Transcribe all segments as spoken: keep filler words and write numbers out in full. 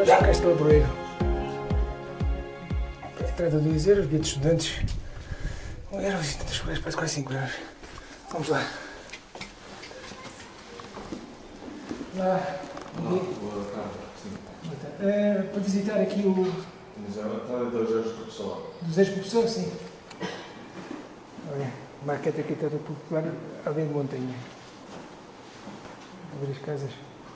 Hoje cá está o Loureiro. Entrada dois euros, bilhete de estudantes um euro e tantas coisas, parece quase cinco euros. Vamos lá. Lá, Boa tarde. é, para visitar aqui o... Mas está a dois euros por pessoa. Dos euros por pessoa, sim. Olha, marquete aqui toda popular, além de montanha. A ver as casas.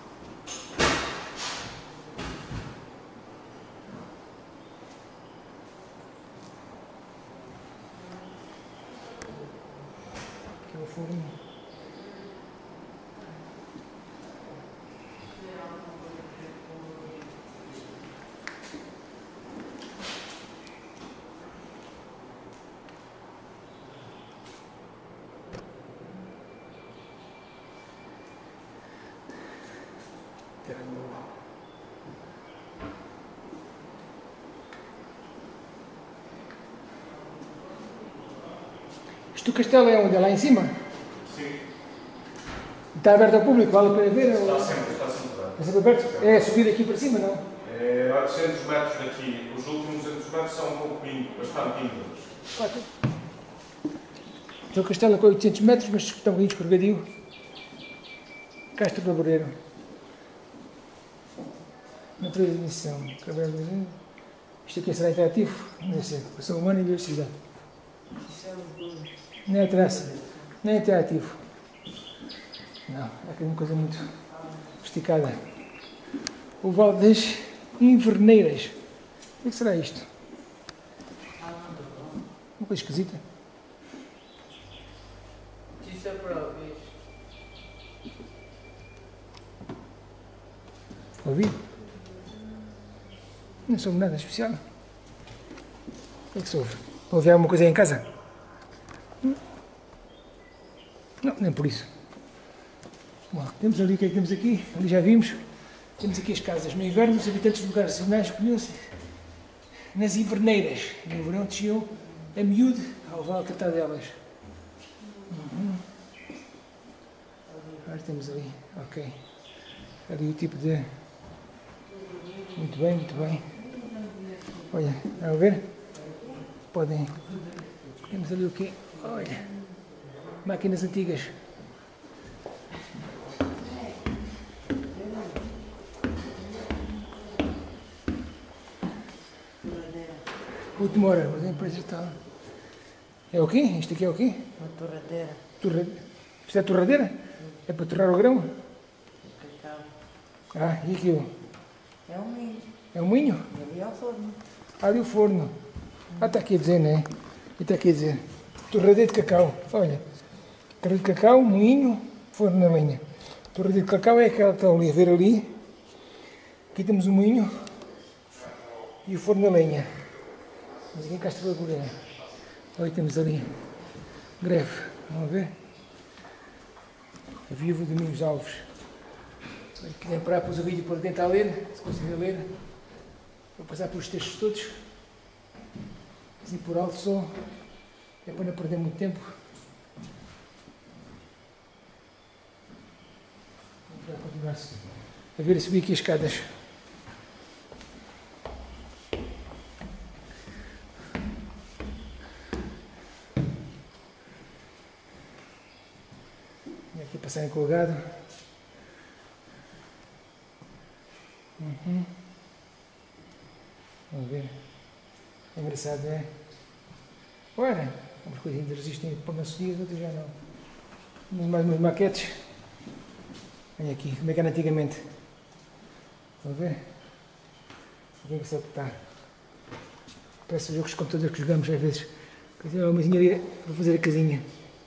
Aqui é o forno. Isto o castelo é onde? É lá em cima? Sim. Está aberto ao público? Vale para ver? Está ou... sempre, está sempre aberto. Está sempre aberto? É subir aqui para cima, não? É oitocentos metros daqui. Os últimos duzentos metros são um pouco índios, bastante índios. Quatro. Então o castelo é com oitocentos metros, mas está um bocadinho escorregadio. Castro do Loureiro. Natureza de emissão. Isto aqui será interativo? Não sei. Pessoa humana e diversidade. Não é traça. Não é interativo. Não. É aqui uma coisa muito esticada. O Vale das Inverneiras. O que será isto? Uma coisa esquisita. Isso é para ouvir. Ouvi? Não soube nada especial. O que é que soube? Ouvi alguma coisa aí em casa? Não, nem por isso. Bom, temos ali o que é que temos aqui. Ali já vimos. Temos aqui as casas. No inverno, os habitantes de lugares sazonais escolhiam-se nas inverneiras. No verão desciam a miúde ao vale tratar delas. Uhum. Agora temos ali. Ok. Ali o tipo de... Muito bem, muito bem. Olha, a ver? Podem... Temos ali o quê? Olha, máquinas antigas. O demora, mas a empresa está... É o quê? Isto aqui é o quê? Uma torradeira. Torra... Isto é torradeira? É para torrar o grão? Cacau. Ah, e aquilo? É um milho. É um moinho? E ali é o forno. Ah, ali o forno. Ah, está aqui a dizer, não é? E está aqui a dizer. Torradeira de cacau. Olha. Torradeira de cacau, moinho, forno na lenha. Torradeira de cacau é aquela que está ali a ver ali. Aqui temos o moinho e o forno na lenha. Mas aqui em Castro da Loureiro. Olha, temos ali greve. Vamos ver? A viúva de Domingos Alves. Se quiserem parar, pôs o vídeo por dentro a ler, se conseguirem ler. Vou passar pelos textos todos. Assim por alto só. É para não perder muito tempo. Vamos continuar a ver e subir aqui as escadas. E aqui passar em colgado. Uhum. Vamos ver. É engraçado, não é? Olha, umas coisas ainda resistem para umas dias, outras já não. Temos mais umas maquetes. Olha aqui, como é que era antigamente. Vamos ver? Aqui é engraçado que está. Parece os jogos de computador que jogamos às vezes. É uma engenharia para fazer a casinha.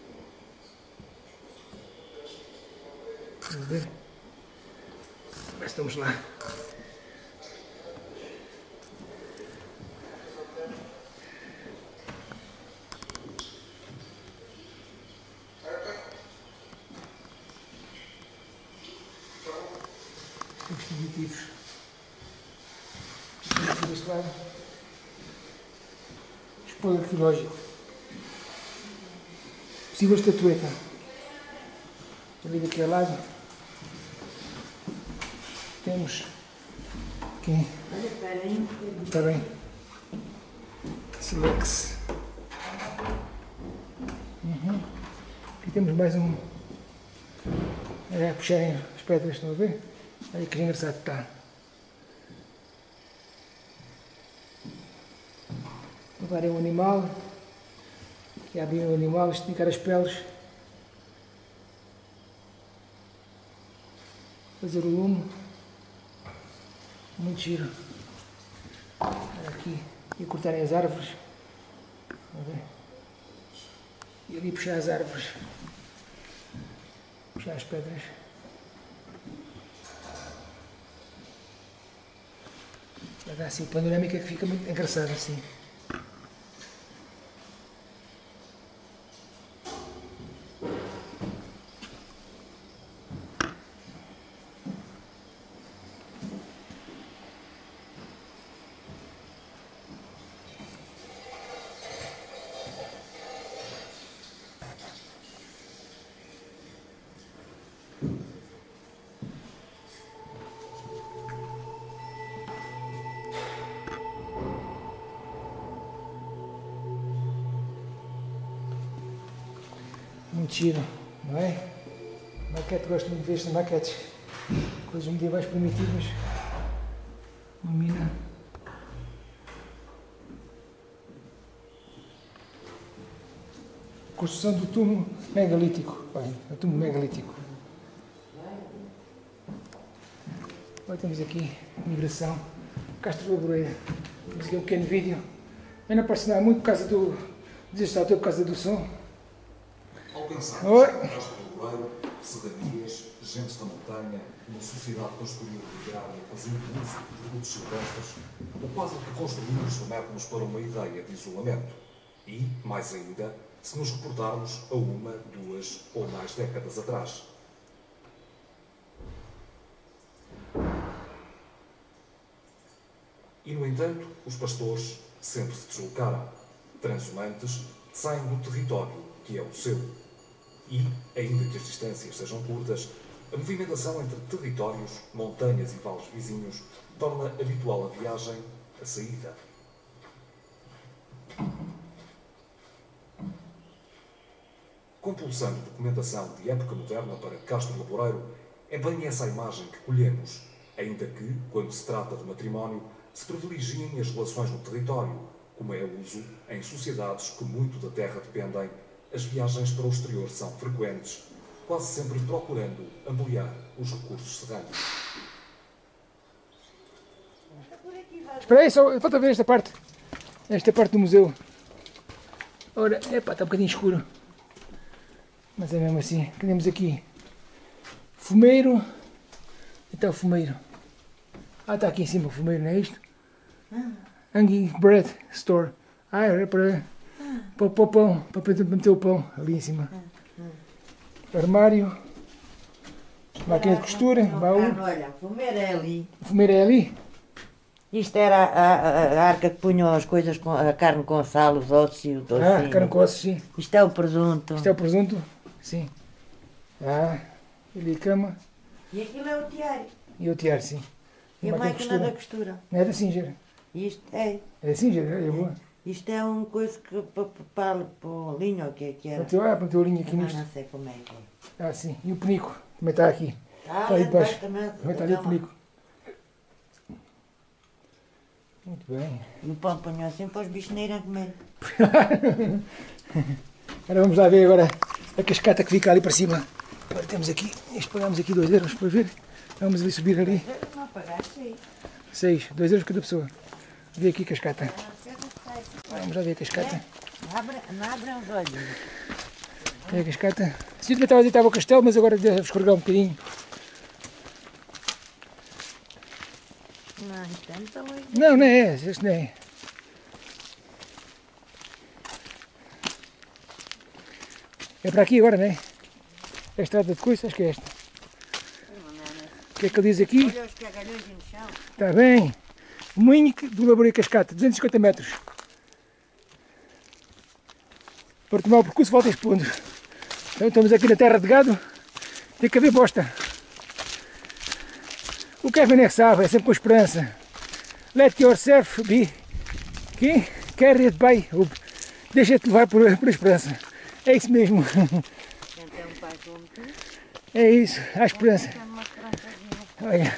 Vamos ver? Mas estamos lá. Dispositivos. Aqui deste lado. Espólio arqueológico. Possível estatueta. Ali daquele lado temos Aqui. Olha, espera aí. Está bem. Silex. Uhum. Aqui temos mais um. É, puxarem as pedras, estão a ver? Olha que engraçado está. Agora é um animal. Aqui há bem um animal, esticar as peles. Fazer o lume. Muito giro. Aqui. E cortarem as árvores. E ali puxar as árvores. Puxar as pedras. Vai dar assim, panorâmica que fica muito engraçado assim. Muito giro, não é? Maquete, gosto muito de ver estas maquetes. Coisas medievais primitivas. Uma mina. Construção do túmulo megalítico. Olha, o túmulo megalítico. Agora temos aqui migração. Castro Laboreira. Temos aqui um pequeno vídeo. Eu não aparece nada muito por causa do. Desiste ao teu por causa do som. Ao pensar Oi. em Castro Laboreiro, serranias, gentes da montanha, uma sociedade construída ligada e fazendo uso de produtos silvestres, o quadro que construímos remete-nos para uma ideia de isolamento. E, mais ainda, se nos reportarmos a uma, duas ou mais décadas atrás. E, no entanto, os pastores sempre se deslocaram. Transhumantes saem do território que é o seu. E, ainda que as distâncias sejam curtas, a movimentação entre territórios, montanhas e vales vizinhos torna habitual a viagem, a saída. Compulsando documentação de época moderna para Castro Laboreiro, é bem essa a imagem que colhemos, ainda que, quando se trata de matrimónio, se privilegiem as relações no território, como é uso em sociedades que muito da terra dependem. As viagens para o exterior são frequentes, quase sempre procurando ampliar os recursos serranos. Espera aí, só falta ver esta parte. Esta parte do museu. Ora, epá, está um bocadinho escuro. Mas é mesmo assim. Temos aqui fumeiro. E está o fumeiro. Ah, está aqui em cima o fumeiro, não é isto? Hanging Bread Store. Ah, era para, para, para o pão, para meter o pão ali em cima. Armário. Máquina de costura, baú. Olha, fumeiro é ali. O fumeiro é ali? Isto era a, a, a arca que punham as coisas, com, a carne com sal, os ossos e o doce. Ah, carne com ossos, sim. Isto é o presunto. Isto é o presunto? Sim. Ah, ali a cama. E aquilo é o tiário. E o tiar, sim. E a máquina de máquina da costura. Não é da Singer. Isto é. É da Singer, é boa. Isto é um coisa que para, para, para o linho, o que é que era? Meteu, ah, meteu a linha aqui Ah, nisto. não sei como é que é. Ah, sim. E o penico também está aqui. Ah, Está ali lá debaixo. também. Também está ali o Calma. penico. Muito bem. E o pão punham assim para os bichos não irem comer. Agora vamos lá ver agora a cascata que fica ali para cima. Agora temos aqui, isto pagamos aqui dois euros para ver. Vamos ali subir ali. Não pagaste aí. seis, dois euros cada pessoa. Vê aqui a cascata. Vamos lá ver a cascata. Abre, não abrem os olhos. Vê a cascata. Se eu também estava a dizer que estava o castelo, mas agora deve escorregar um bocadinho. Não, isto é muito longe. Não, não é esse, este não é. É para aqui agora, não é? É a estrada de coisa, acho que é esta. O que é que ele diz aqui? Olha os cagalhões no chão. Está bem. O moinho do Laboreiro Cascata, duzentos e cinquenta metros. Para tomar o percurso, volta este ponto. Então estamos aqui na terra de gado. Tem que haver bosta. O Kevin é que sabe, é sempre com esperança. let yourself be que carried by hope. Deixa-te levar por, por esperança. É isso mesmo. É isso, a esperança. Olha.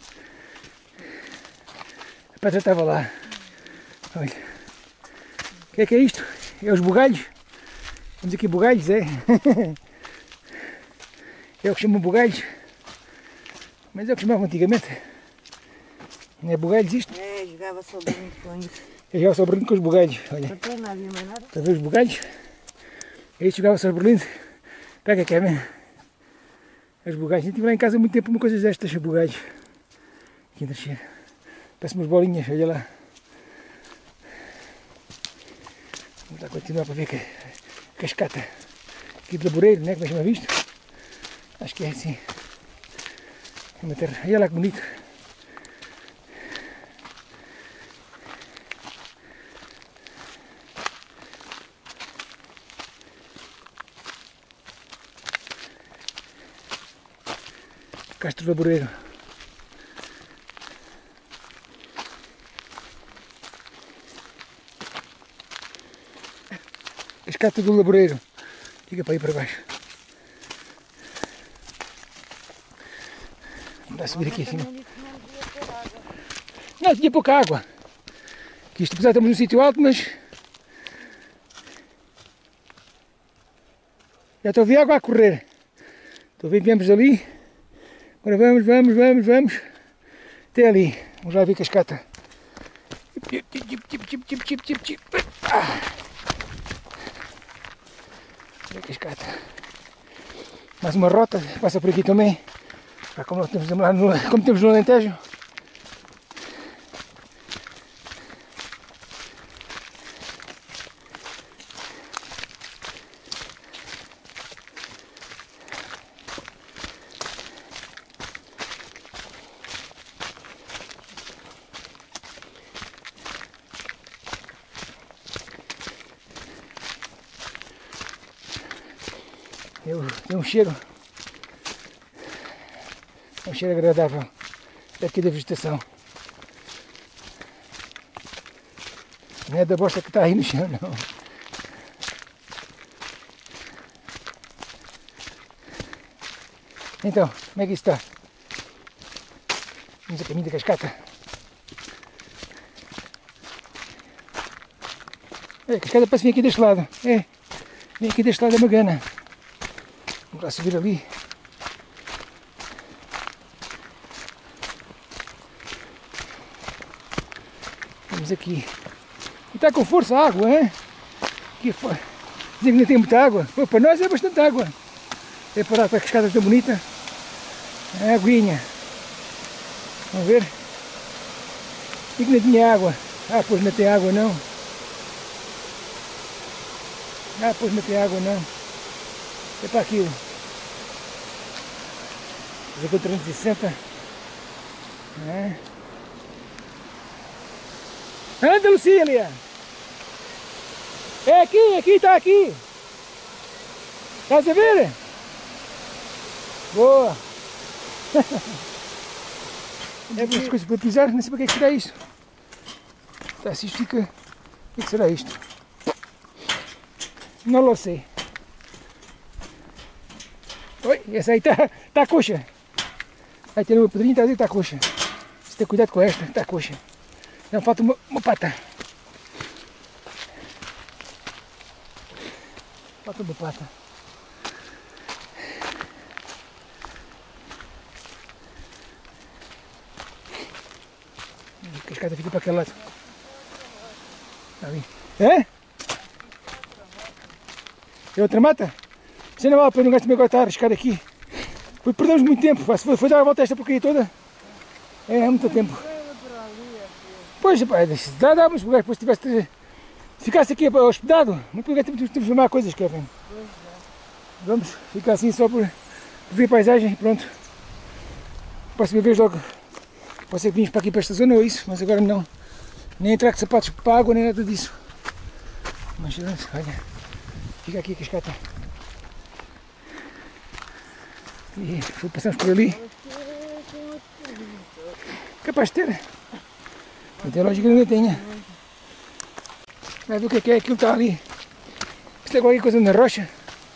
A Petra estava lá. Olha. O que é que é isto? É os bugalhos. Temos aqui bugalhos, é? É o que chamam bugalhos. Mas é o que chamavam antigamente. Não é bugalhos isto? É, jogava sobrinho com isso. Eu jogava só Berlim com os bugalhos. Olha. Não não havia mais nada. Está a ver os bugalhos? Aí jogava só Berlim. Pega, Kevin. Os bugalhos. Eu estive lá em casa há muito tempo uma coisa destas, bugalhos. Aqui ainda cheira. Parece umas bolinhas, olha lá. Vamos lá continuar para ver que a cascata aqui de Laboreiro, né? Como é que chama visto? Acho que é assim. É uma terra. Olha lá que bonito. Castro Laboreiro. Cascata do Laboreiro. Fica para ir para baixo. Vamos subir aqui acima. Não, tinha pouca água. Que isto, apesar de estamos num sítio alto, mas já estou a ver água a correr. Estou a ver que viemos ali. Agora vamos, vamos, vamos, vamos. Até ali. Vamos lá ver a cascata. Ah. Olha a cascata. Mais uma rota. Passa por aqui também. Como, nós temos lá no, como temos no Alentejo. Tem um cheiro, é um cheiro agradável daqui da vegetação. Não é da bosta que está aí no chão, não. Então, como é que isso está? Vamos a caminho da cascata. É, a cascata parece vir aqui deste lado. É, vem aqui deste lado da Magana. Vamos lá subir ali. Vamos aqui. E está com força a água, hein? Aqui fora. Dizem que não tem muita água. Pô, para nós é bastante água. É para lá, para a cascata tão bonita. É a aguinha. Vamos ver. E que não tinha água. Ah, pois não tem água não. Ah, pois não tem água não. É para aquilo. Fazer com trezentos e sessenta. É. Anda, Lucília! É aqui, aqui, está aqui! Estás a ver? Boa! É muitas coisas para pisar, não sei para que é que será isto. Tá, se isto fica. O que é que será isto? Não lo sei. Oi, essa aí está tá coxa. Aí tem uma pedrinha, está a dizer que está coxa. Se tem cuidado com esta, está coxa. Não, falta uma, uma pata. Falta uma pata. A cascata fica para aquele lado. Está ali. É? É outra mata? Você não vale a pena, o gajo também agora está a arriscar aqui. Porque perdemos muito tempo. Se foi, foi dar a volta a esta porcaria toda. É, é muito tempo. Pois, pá, dá, dá, mas o gajo depois tivesse. Se ficasse aqui hospedado, muito o gajo temos de filmar coisas, Kevin. Vamos ficar assim só por, por ver a paisagem e pronto. Próxima vez logo. Pode ser que vinhamos para aqui para esta zona ou isso, mas agora não. Nem entrar com sapatos para a água, nem nada disso. Mas olha, fica aqui a cascata. E passamos por ali. Capaz de ter. Não tem lógica que não tenha. Vai ver o que é aquilo que está ali. Isto é qualquer coisa na rocha.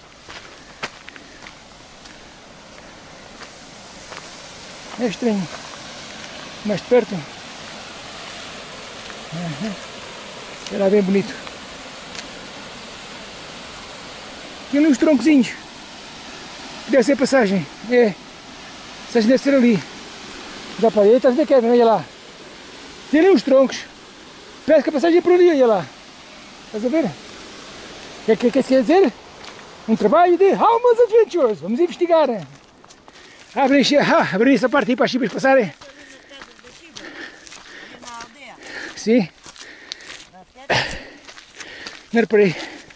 É estranho. Mais de perto. Uhum. Era bem bonito. Tinha ali uns troncozinhos. Deve ser passagem. É. Passagem deve ser ali. Já parei, estás a ver, Kevin? Olha lá. Tem ali uns troncos. Parece que a passagem é por ali, olha lá. Estás a ver? O que é que, que isso quer dizer? Um trabalho de almas adventurous. Vamos investigar. Abre, ah, abre essa parte aí para as chibas passarem. Sim. Não reparei.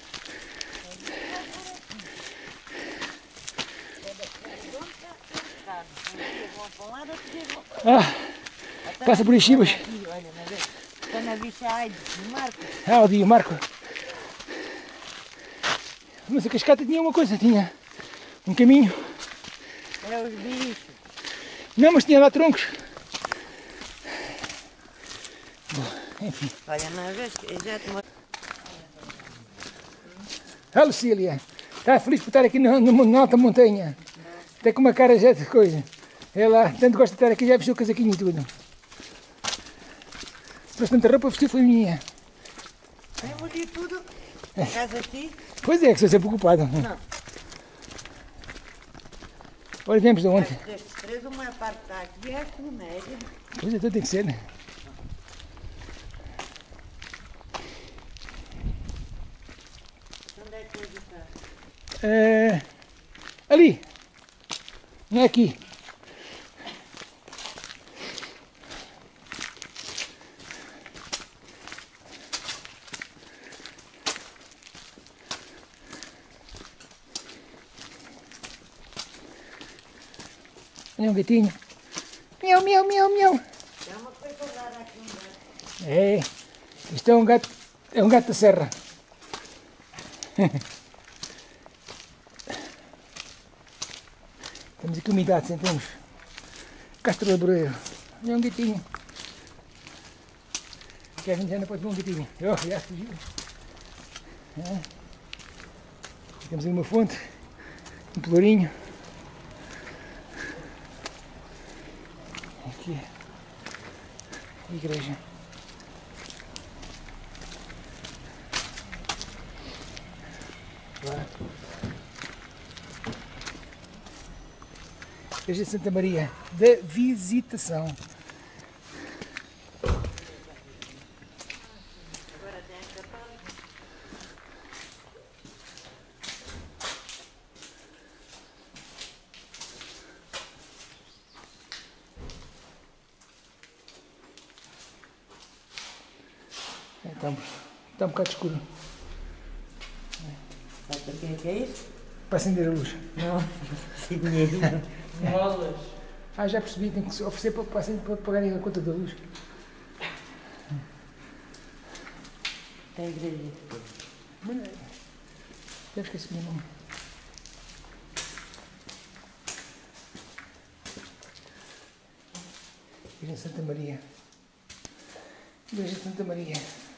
Ah, passa por aí chibas. Está na bicha Aides, no Marco. Ah, o dia, Marco. Mas a cascata tinha uma coisa, tinha um caminho. Era os bichos. Não, mas tinha lá troncos. Bom, enfim. Olha, na vez que já te mostrei. A Lucília está feliz por estar aqui na, na, na alta montanha. Até com uma cara já de coisa. Ela tanto gosta de estar aqui, já vestiu o casaquinho e tudo. Trouxe tanta roupa, vestiu foi minha. Eu mudei tudo. A casa aqui. Pois é, que sou sempre ocupado. Não. Olha, viemos de ontem. Destes três, uma parte está aqui e esta no médio. Pois é, então tem que ser, né? Onde é que hoje está? É... Ali. Não é aqui. Olha um gatinho. Miau, miau, miau, miau. É uma coisa rara aqui um gato. É. Isto é um gato. É um gato da serra. Temos aqui umidade, sentemos. Castro laboreiro. Olha um gatinho. Kevin já não pode ver um gatinho. Oh, já fugiu. É. Temos aí uma fonte. Um pelourinho. Aqui. Igreja. Lá. Igreja de Santa Maria da Visitação. Está um, tá um bocado escuro. Sabe para quem é que é isso? Para acender a luz. Não, sem dinheiro. Molas. Ah, já percebi, tem que se oferecer para, para, para pagarem a conta da luz. Tem igreja. Deve esquecer o meu nome. Igreja de Santa Maria. Igreja de Santa Maria.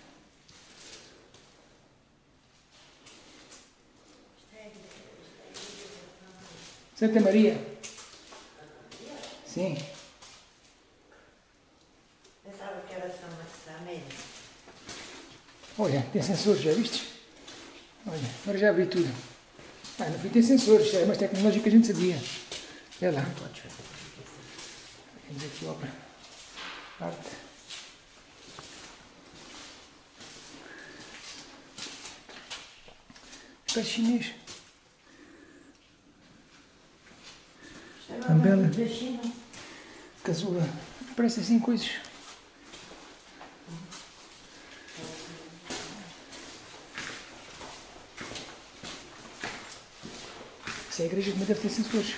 Santa Maria. Sim. Pensava que era São Maximiliano. Olha, tem sensores, já viste? Olha, agora já abri tudo. Ah, no fim tem sensores, já é mais tecnológico que a gente sabia. Olha lá. Temos aqui obra. Arte. Espécie chinês. Ambela. Da China. Casula. Parece assim coisas. Isso é a igreja, mas deve ter sensores.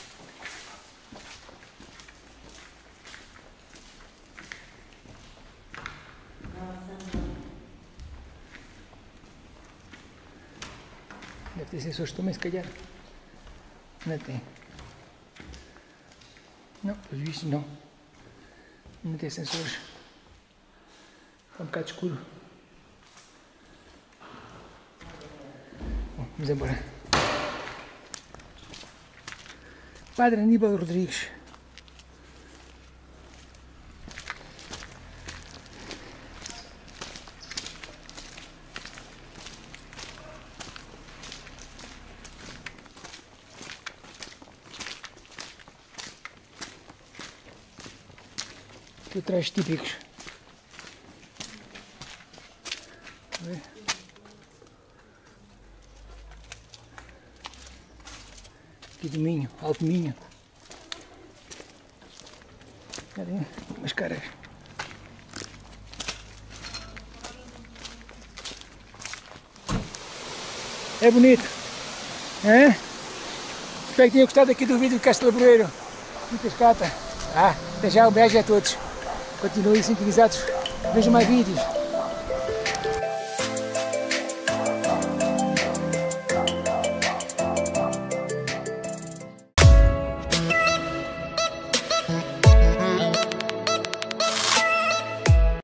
Deve ter sensores também, se calhar. Não tem. Não, pelos vistos não. Não tem sensores. Está um bocado escuro. Bom, vamos embora. Padre Aníbal Rodrigues. Aqui trajes típicos. Aqui do Minho, Alto Minho. Cadê? Umas caras. É bonito. É? Espero que tenham gostado aqui do vídeo do Castelo Laboreiro. De Cascata. Ah, até já, um beijo a todos. Continuem sintonizados. Vejam mais vídeos.